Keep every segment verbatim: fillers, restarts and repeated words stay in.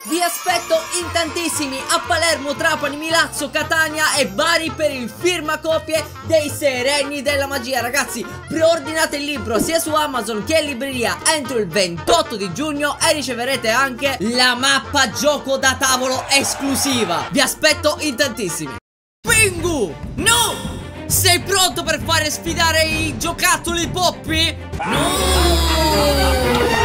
Vi aspetto in tantissimi a Palermo, Trapani, Milazzo, Catania e Bari per il firmacopie dei Sei Regni della Magia. Ragazzi, preordinate il libro sia su Amazon che in libreria entro il ventotto di giugno e riceverete anche la mappa gioco da tavolo esclusiva. Vi aspetto in tantissimi. Pingu, no! Sei pronto per fare sfidare i giocattoli Poppy? No!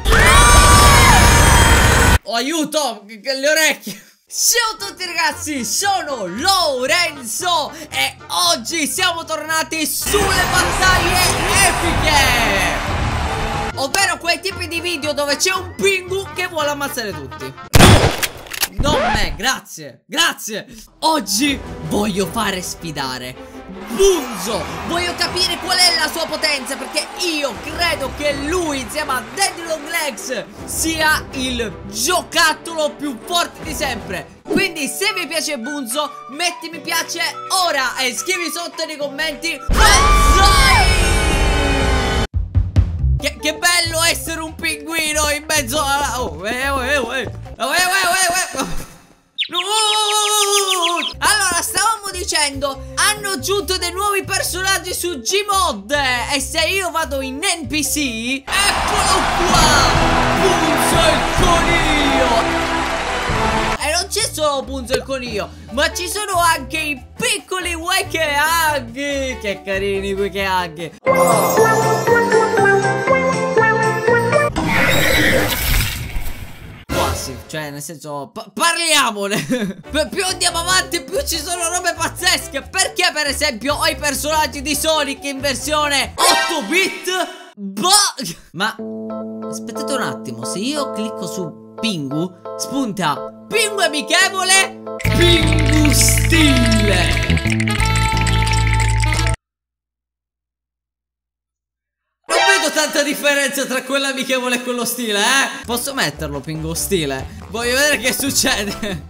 Oh, aiuto, le orecchie. Ciao a tutti ragazzi, sono Lorenzo e oggi siamo tornati sulle battaglie epiche, ovvero quei tipi di video dove c'è un Pingu che vuole ammazzare tutti. Non me, grazie, grazie. Oggi voglio fare sfidare Bunzo, voglio capire qual è la sua potenza, perché io credo che lui insieme a Daddy Longlegs sia il giocattolo più forte di sempre. Quindi se vi piace Bunzo, metti mi piace ora e scrivi sotto nei commenti Banzai! Che, che bello essere un pinguino in mezzo alla... Oh, eh, oh, eh, oh, eh. Oh, eh, oh, eh, oh. No! Allora, stavamo dicendo, hanno aggiunto dei nuovi personaggi su Gmod e se io vado in N P C, eccolo qua! Bunzo il coniglio! E non c'è solo Bunzo il coniglio, ma ci sono anche i piccoli Wekehagi! Che carini i Wekehagi! Cioè nel senso pa parliamone. Più andiamo avanti più ci sono robe pazzesche. Perché per esempio ho i personaggi di Sonic in versione otto bit. Boh. Ma aspettate un attimo, se io clicco su Pingu spunta Pingu amichevole, Pingu stile. Tanta differenza tra quello amichevole e quello stile, eh? Posso metterlo Pingu stile? Voglio vedere che succede.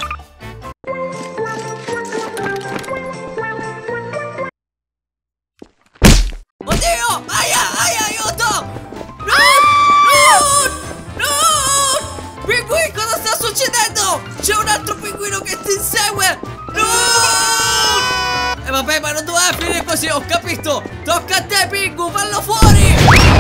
Oddio! Aia! Aia! Aiuto! No! No! No! Pinguino, cosa sta succedendo? C'è un altro pinguino che ti insegue! No! E vabbè, ma non doveva finire così, ho capito. Tocca a te Pingu, fallo fuori.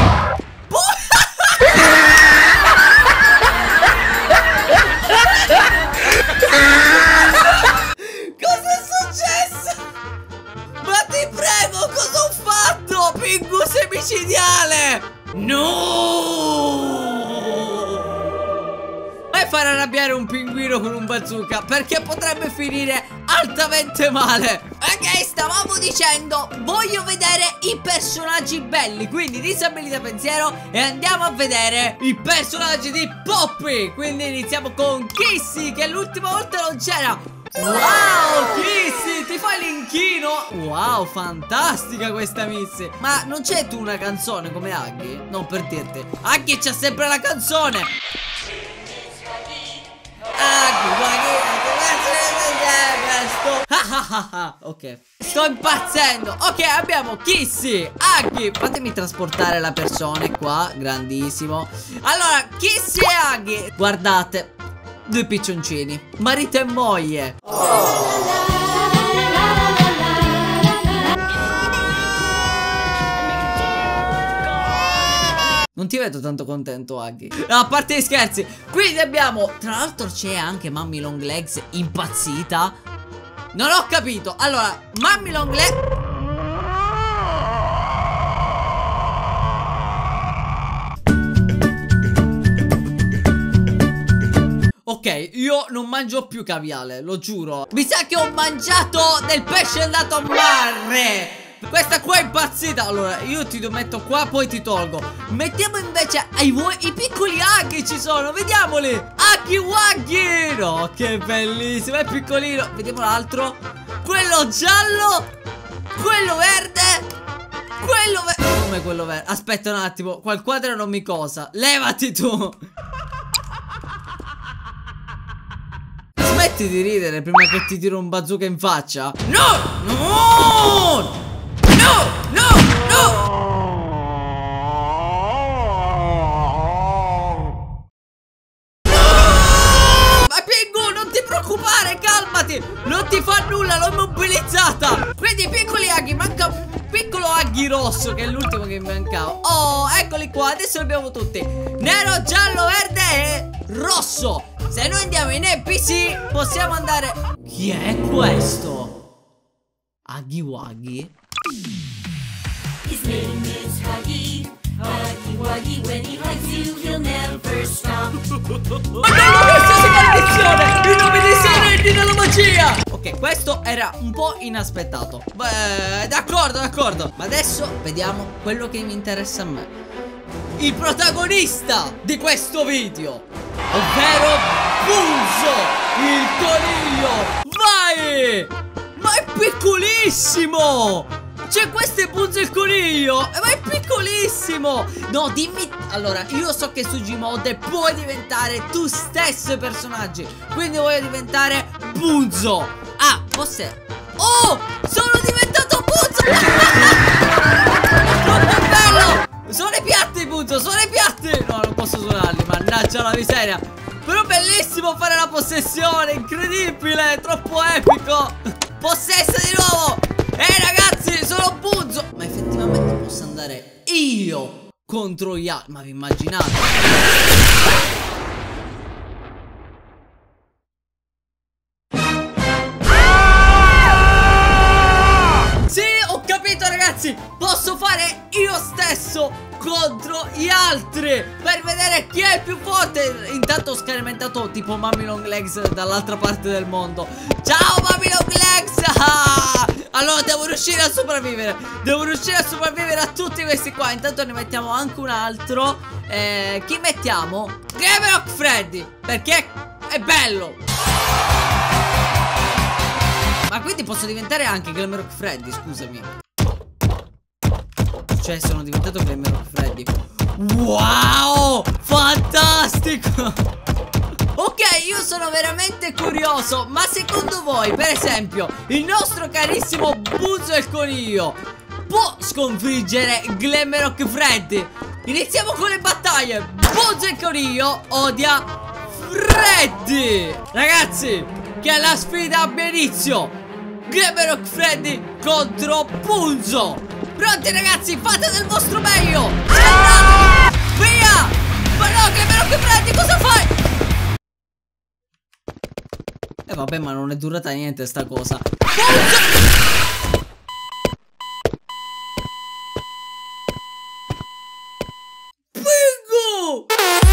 Cosa è successo? Ma ti prego, cosa ho fatto? Pingu sei micidiale. No! E far arrabbiare un pinguino con un bazooka, perché potrebbe finire altamente male. Ok, stavamo dicendo, voglio vedere i personaggi belli, quindi disabilità pensiero e andiamo a vedere i personaggi di Poppy. Quindi iniziamo con Kissy, che l'ultima volta non c'era. Wow, Kissy, ti fai l'inchino. Wow, fantastica questa Missy. Ma non c'è tu una canzone come Huggy? Non per dirti, Huggy c'ha sempre la canzone. Ok, sto impazzendo. Ok, abbiamo Kissy, Huggy. Fatemi trasportare la persona qua, grandissimo. Allora, Kissy e Huggy, guardate, due piccioncini, marito e moglie. Non ti vedo tanto contento, Huggy. No, a parte gli scherzi. Quindi abbiamo, tra l'altro c'è anche Mummy Longlegs impazzita. Non ho capito. Allora, Mummy Longlegs. Ok, io non mangio più caviale, lo giuro. Mi sa che ho mangiato del pesce andato a mare. Questa qua è impazzita. Allora io ti metto qua, poi ti tolgo. Mettiamo invece ai vuoi i piccoli Huggy, ci sono, vediamoli. Huggy Wuggy. No, che bellissimo, è piccolino. Vediamo l'altro. Quello giallo, quello verde, quello verde. Come quello verde? Aspetta un attimo, qua il quadro non mi cosa. Levati tu. Smetti di ridere prima che ti tiro un bazooka in faccia. No, no. No, no, no! No! ti fa nulla, l'ho immobilizzata. Quindi piccoli aghi, manca un piccolo aghi rosso che è l'ultimo che mi mancava. Oh, eccoli qua, adesso li abbiamo tutti. Nero, giallo, verde e rosso. Se noi andiamo in N P C possiamo andare. Chi è questo? Huggy Wuggy? His name is Huggy. Huggy Wuggy, when he hugs you, he'll never stop. Ma non qualsiasi maledizione! In nome di Sereni della magia! Ok, questo era un po' inaspettato. Beh, d'accordo, d'accordo. Ma adesso vediamo quello che mi interessa a me. Il protagonista di questo video, ovvero Bunzo, il coniglio. Vai! Ma è piccolissimo! Cioè, questo è Bunzo il coniglio, ma è piccolissimo. No, dimmi. Allora, io so che su Gmod puoi diventare tu stesso i personaggi, quindi voglio diventare Bunzo. Ah, forse. Oh, sono diventato Bunzo. Troppo bello. Sono i piatti, Bunzo, sono i piatti. No, non posso suonarli, mannaggia la miseria. Però bellissimo fare la possessione, incredibile, troppo epico. Possessa di nuovo. Ehi ragazzi, sono Bunzo. Ma effettivamente posso andare io contro gli altri. Ma vi immaginate? Sì, ho capito ragazzi. Posso fare io stesso contro gli altri per vedere chi è il più forte. Intanto ho scaramentato tipo Mummy Long Legs dall'altra parte del mondo. Ciao Mummy Long Legs. Ah! Allora devo riuscire a sopravvivere. Devo riuscire a sopravvivere a tutti questi qua. Intanto ne mettiamo anche un altro. eh, Chi mettiamo? Glamrock Freddy, perché è bello. Ma quindi posso diventare anche Glamrock Freddy, scusami. Cioè sono diventato Glamrock Freddy. Wow, fantastico. Ok, io sono veramente curioso. Ma secondo voi, per esempio, il nostro carissimo Bunzo il coniglio può sconfiggere Glamrock Freddy? Iniziamo con le battaglie. Bunzo il coniglio odia Freddy. Ragazzi, che la sfida abbia inizio. Glamrock Freddy contro Bunzo. Pronti ragazzi, fate del vostro meglio. Andate, via. Ma no, Glamrock Freddy, cosa fai? E eh vabbè, ma non è durata niente sta cosa. Bingo!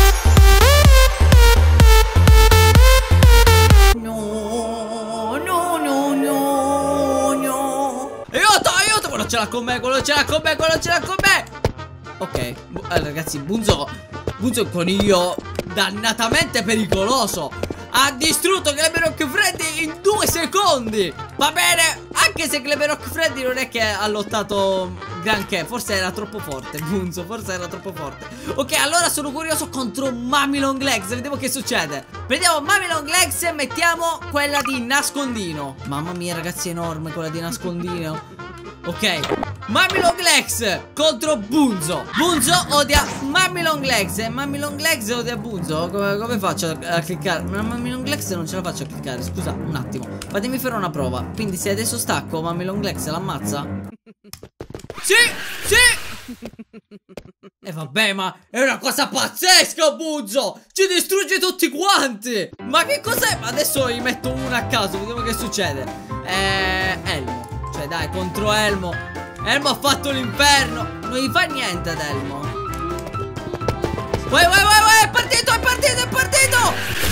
No, no, no, no, no. Aiuto, aiuto! Quello ce l'ha con me, quello ce l'ha con me, quello ce l'ha con me. Ok, eh, ragazzi, Bunzo Bunzo è un coniglio dannatamente pericoloso. Ha distrutto Glamrock Freddy in due secondi. Va bene, anche se Glamrock Freddy non è che ha lottato granché. Forse era troppo forte Bunzo, forse era troppo forte. Ok, allora sono curioso contro Mummy Long Legs. Vediamo che succede. Prendiamo Mummy Long Legs e mettiamo quella di nascondino. Mamma mia ragazzi, è enorme quella di nascondino. Ok, Mummy Long Legs contro Bunzo. Bunzo odia Mummy Long Legs e Mummy Long Legs odia Bunzo. Come, come faccio a, a cliccare? Ma Mummy Long Legs non ce la faccio a cliccare. Scusa, un attimo, fatemi fare una prova. Quindi se adesso stacco, Mummy Long Legs l'ammazza? Sì, sì. E vabbè, ma è una cosa pazzesca, Bunzo. Ci distrugge tutti quanti. Ma che cos'è? Adesso gli metto una a caso, vediamo che succede. Eh, Elmo. Cioè dai, contro Elmo. Elmo ha fatto l'inferno. Non gli fa niente ad Elmo. Vai, vai, vai, vai. È partito, è partito, è partito.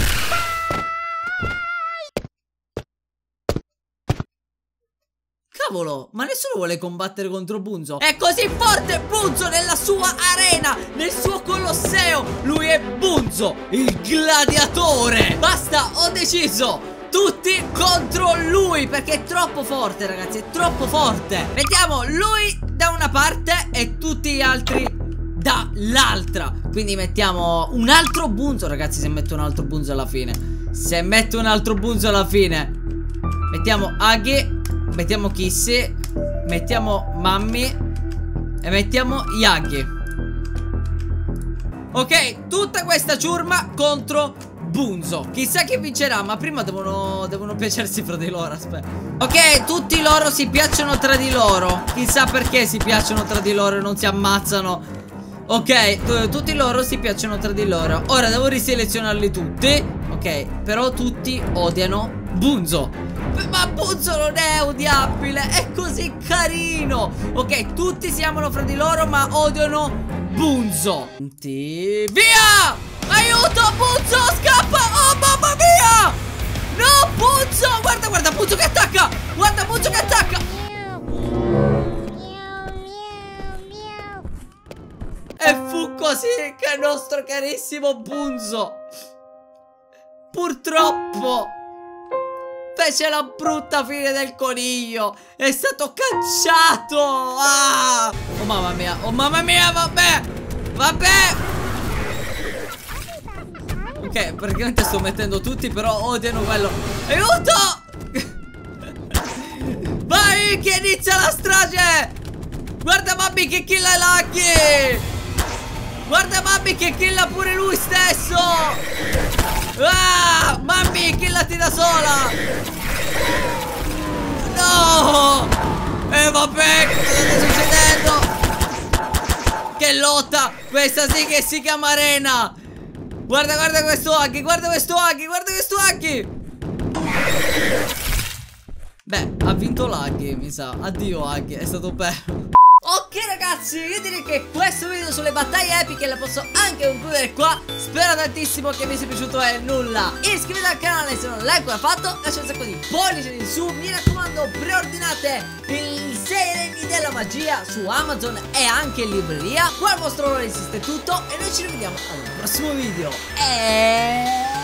Cavolo, ma nessuno vuole combattere contro Bunzo. È così forte Bunzo nella sua arena, nel suo colosseo. Lui è Bunzo, il gladiatore. Basta, ho deciso. Tutti contro lui, perché è troppo forte ragazzi, è troppo forte. Mettiamo lui da una parte e tutti gli altri dall'altra. Quindi mettiamo un altro Bunzo. Ragazzi, se metto un altro Bunzo alla fine Se metto un altro Bunzo alla fine mettiamo Huggy, mettiamo Kissy, mettiamo Mummy e mettiamo Huggy. Ok, tutta questa ciurma contro Bunzo. Chissà chi vincerà, ma prima devono, devono piacersi fra di loro. Aspetta. Ok, tutti loro si piacciono tra di loro. Chissà perché si piacciono tra di loro e non si ammazzano. Ok, tutti loro si piacciono tra di loro. Ora devo riselezionarli tutti. Ok, però tutti odiano Bunzo. Ma Bunzo non è odiabile, è così carino. Ok, tutti si amano fra di loro ma odiano Bunzo. Via! Aiuto, Bunzo, scappa! Oh, mamma mia! No, Bunzo! Guarda, guarda, Bunzo che attacca! Guarda, Bunzo che attacca! E fu così che il nostro carissimo Bunzo, purtroppo, fece la brutta fine del coniglio. È stato cacciato. Ah! Oh mamma mia, oh mamma mia, vabbè. Vabbè. Ok, praticamente sto mettendo tutti, però odiano quello. Aiuto! Vai, che inizia la strage. Guarda Mammi che killa Lucky. Guarda Mammi che killa pure lui stesso. Ah, Mammi, killati da sola. No. E eh, vabbè, che cosa sta succedendo? Che lotta. Questa sì che si chiama arena. Guarda, guarda questo Huggy. Guarda questo Huggy. Guarda questo Huggy. Beh, ha vinto l'Huggy, mi sa. Addio Huggy, è stato bello. Ok ragazzi, io direi che questo video sulle battaglie epiche la posso anche concludere qua. Spero tantissimo che vi sia piaciuto e nulla. Iscrivetevi al canale se non l'hai ancora fatto. Lasciate un sacco di pollici in su. Mi raccomando, preordinate il sei regni della magia su Amazon e anche in libreria. Qua il vostro ruolo esiste tutto e noi ci rivediamo al prossimo video. E...